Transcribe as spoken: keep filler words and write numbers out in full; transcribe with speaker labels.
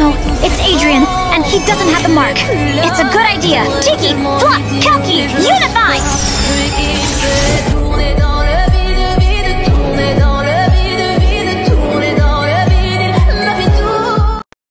Speaker 1: no, it's Adrian, and he doesn't have the mark. It's a good idea. Tiki, Flop, Kalki, unify!